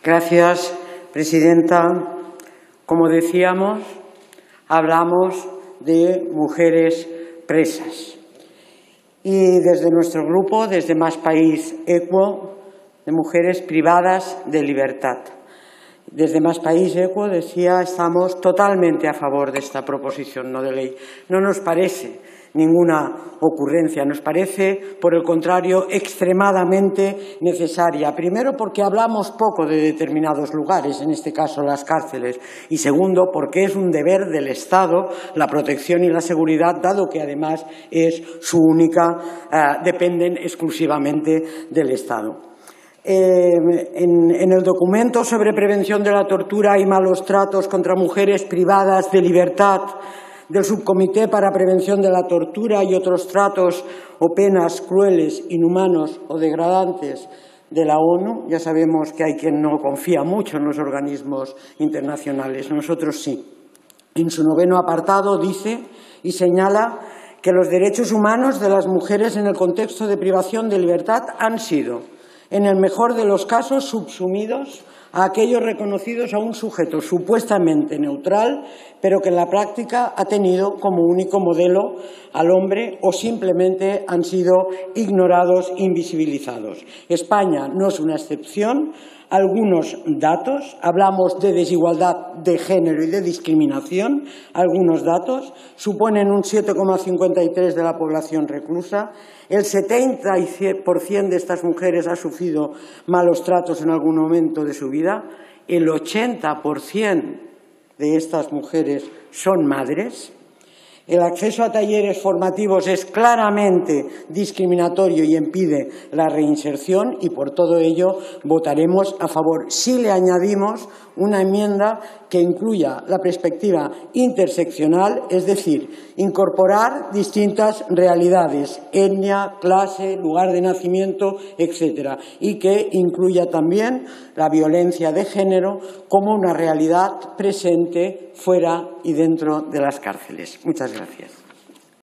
Gracias, presidenta. Como decíamos, hablamos de mujeres presas. Y desde nuestro grupo, desde Más País Equo, de mujeres privadas de libertad. Desde Más País Equo, decía, estamos totalmente a favor de esta proposición no de ley. No nos parece ninguna ocurrencia, nos parece, por el contrario, extremadamente necesaria. Primero, porque hablamos poco de determinados lugares, en este caso las cárceles, y segundo, porque es un deber del Estado la protección y la seguridad, dado que además es su única, dependen exclusivamente del Estado. En el documento sobre prevención de la tortura y malos tratos contra mujeres privadas de libertad del Subcomité para Prevención de la Tortura y otros tratos o penas crueles, inhumanos o degradantes de la ONU, ya sabemos que hay quien no confía mucho en los organismos internacionales, nosotros sí. En su 9º apartado dice y señala que los derechos humanos de las mujeres en el contexto de privación de libertad han sido, en el mejor de los casos, subsumidos a aquellos reconocidos a un sujeto supuestamente neutral, pero que en la práctica ha tenido como único modelo al hombre o simplemente han sido ignorados, invisibilizados. España no es una excepción. Algunos datos, hablamos de desigualdad de género y de discriminación, algunos datos suponen un 7,53% de la población reclusa, el 70% de estas mujeres ha sufrido malos tratos en algún momento de su vida, el 80% de estas mujeres son madres. El acceso a talleres formativos es claramente discriminatorio y impide la reinserción y por todo ello votaremos a favor. Si le añadimos una enmienda que incluya la perspectiva interseccional, es decir, incorporar distintas realidades, etnia, clase, lugar de nacimiento, etcétera, y que incluya también la violencia de género como una realidad presente fuera y dentro de las cárceles. Muchas gracias.